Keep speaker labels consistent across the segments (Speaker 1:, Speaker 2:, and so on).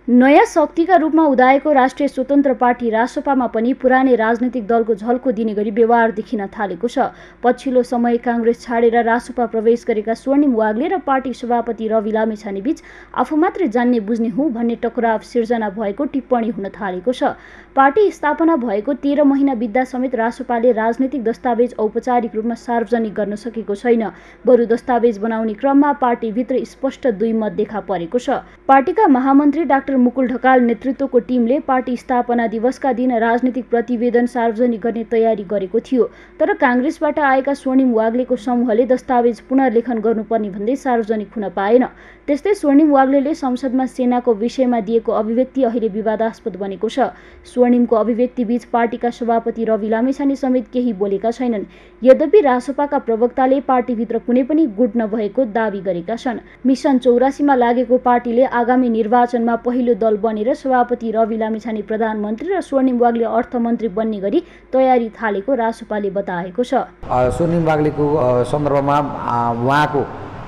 Speaker 1: नयाँ शक्तिका रूपमा उदाएको राष्ट्रिय स्वतन्त्र पार्टी रासपामा पनि पुरानै राजनीतिक दलको झल्को दिने गरी व्यवहार देखिन थालेको छ। पछिल्लो समय काङ्ग्रेस छाडेर रासपा प्रवेश गरेका स्वर्णिम वाग्ले र पार्टी सभापति रवि लामिछाने बीच आफू मात्रै जान्ने बुझ्ने हुँ भन्ने टकराव सिर्जना भएको टिप्पणी हुन थालेको छ। पार्टी स्थापना भएको 13 महिना बित्दा समेत रासपाले राजनीतिक दस्तावेज औपचारिक रूपमा सार्वजनिक गर्न सकेको छैन। बरु दस्तावेज बनाउने क्रममा पार्टीभित्र स्पष्ट दुई मत देखा परेको छ। पार्टीका महामन्त्री डाक्टर मुकुल ढकाल नेतृत्वको टिमले पार्टी स्थापना दिवसका दिन राजनीतिक प्रतिवेदन सार्वजनिक गर्ने तयारी गरेको थियो। तर काङ्ग्रेसबाट आएका स्वर्णिम वाग्लेको समूहले दस्तावेज पुनर्लेखन गर्नुपर्ने भन्दै सार्वजनिक हुन पाएन। त्यस्तै स्वर्णिम वाग्लेले संसदमा सेनाको विषयमा दिएको अभिव्यक्ति अहिले विवादास्पद बनेको छ। स्वर्णिमको अभिव्यक्ति बीच पार्टीका सभापति रवि लामिछाने समेत केही बोलेका छैनन्। यद्यपि रासपाका प्रवक्ताले पार्टीभित्र कुनै पनि गुट नभएको दावी गरेका छन्। मिसन 84 मा लागेको पार्टीले आगामी निर्वाचनमा पहिलो दल बनेर सभापति रवि लामिछाने प्रधानमन्त्री र स्वर्णिम वाग्ले अर्थमन्त्री बन्ने गरी तयारी थालेको रासपाले बताएको छ।
Speaker 2: स्वर्णिम वाग्लेको सन्दर्भमा उहाँको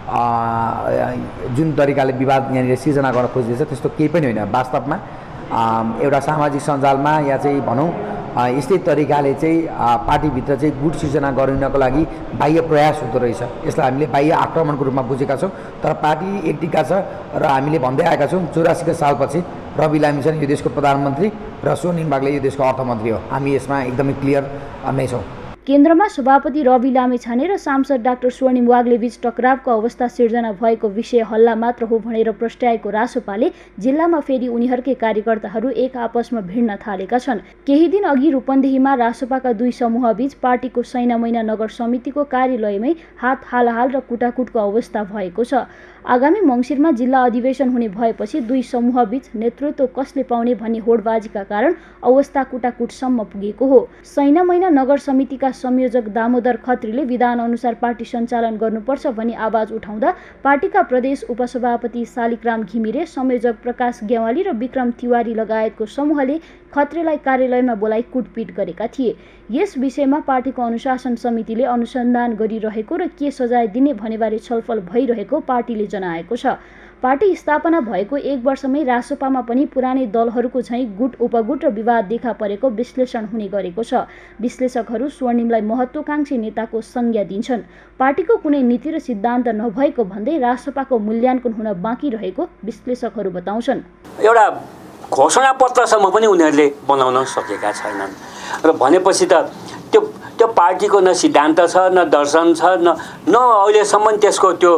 Speaker 2: जुन तरिकाले विवाद यहाँनिर सिर्जना गर्न खोजिँदैछ त्यस्तो केही पनि होइन। वास्तवमा एउटा सामाजिक सञ्जालमा या चाहिँ भनौँ यस्तै तरिकाले चाहिँ पार्टीभित्र चाहिँ गुट सिर्जना गरिनको लागि बाह्य प्रयास हुँदो रहेछ। यसलाई हामीले बाह्य आक्रमणको रूपमा बुझेका छौँ। तर पार्टी एकटिका छ र हामीले भन्दै आएका छौँ 84 सालपछि रवि लामिछाने यो देशको प्रधानमन्त्री र स्वर्णिम वाग्ले यो देशको अर्थमन्त्री हो। हामी यसमा एकदमै क्लियर नै छौँ।
Speaker 1: केन्द्रमा सभापति रवि लामिछाने र सांसद डाक्टर स्वर्णिम वाग्ले बीच टकरावको अवस्था सिर्जना भएको विषय हल्ला मात्र हो भनेर प्रस्ट्याएको रासपाले जिल्लामा फेरि उनीहरूकै कार्यकर्ताहरू एक आपसमा भिड्न थालेका छन्। केही दिन अघि रूपन्देहीमा रासपाका दुई समूहबीच पार्टीको सैनामैना नगर समितिको कार्यालयमै हात हालहाल र कुटाकुटको अवस्था भएको छ। आगामी मङ्सिरमा जिल्ला अधिवेशन हुने भएपछि दुई समूहबीच नेतृत्व कसले पाउने भन्ने होडबाजीका कारण अवस्था कुटाकुटसम्म पुगेको हो। सैनामैना नगर समितिका संयोजक दामोदर खत्रीले विधान अनुसार पार्टी सञ्चालन गर्नुपर्छ भनी आवाज उठाउँदा पार्टीका प्रदेश उपसभापति शालिग्राम घिमिरे, संयोजक प्रकाश ग्यावाली र विक्रम तिवारी लगायतको समूहले खत्रीलाई कार्यालयमा बोलाई कुटपिट गरेका थिए। यस विषयमा पार्टीको अनुशासन समितिले अनुसन्धान गरिरहेको र के सजाय दिने भनेबारे छलफल भइरहेको पार्टीले जनाएको छ। पार्टी स्थापना भएको 1 वर्षमै रासपामा पनि पुरानै दलहरूको झैँ गुट उपगुट र विवाद देखा परेको विश्लेषण हुने गरेको छ। विश्लेषकहरू स्वर्णिमलाई महत्त्वकांक्षी नेताको संज्ञा दिन्छन्। पार्टीको कुनै नीति र सिद्धान्त नभएको भन्दै रासपाको मूल्याङ्कन हुन बाँकी रहेको विश्लेषकहरू बताउँछन्।
Speaker 3: एउटा घोषणा पत्रसम्म पनि उनीहरूले बनाउन सकेका छैनन् र भनेपछि त त्यो पार्टीको न सिद्धान्त छ, न दर्शन छ, न अहिलेसम्म त्यसको त्यो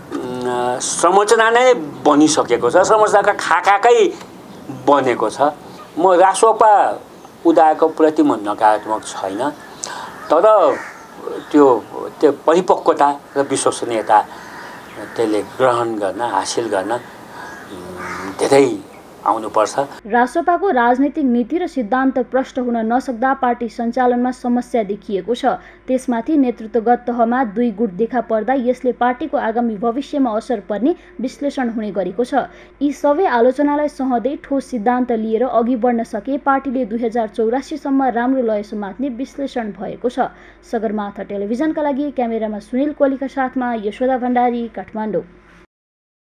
Speaker 3: संरचना नै बनिसकेको छ। संरचनाका खाकाकै बनेको छ। म रासपा उदाएको प्रति म नकारात्मक छैन, तर त्यो परिपक्वता र विश्वसनीयता त्यसले ग्रहण गर्न हासिल गर्न धेरै आउनुपर्छ।
Speaker 1: रासपाको राजनीतिक नीति र सिद्धान्त प्रष्ट हुन नसक्दा पार्टी सञ्चालनमा समस्या देखिएको छ। त्यसमाथि नेतृत्वगत तहमा दुई गुट देखा पर्दा यसले पार्टीको आगामी भविष्यमा असर पर्ने विश्लेषण हुने गरेको छ। यी सबै आलोचनालाई सहँदै ठोस सिद्धान्त लिएर अघि बढ्न सके पार्टीले 2084 सम्म राम्रो लय समात्ने विश्लेषण भएको छ। सगरमाथा टेलिभिजनका लागि क्यामेरामा सुनिल कोलीका साथमा यशोदा भण्डारी, काठमाडौँ।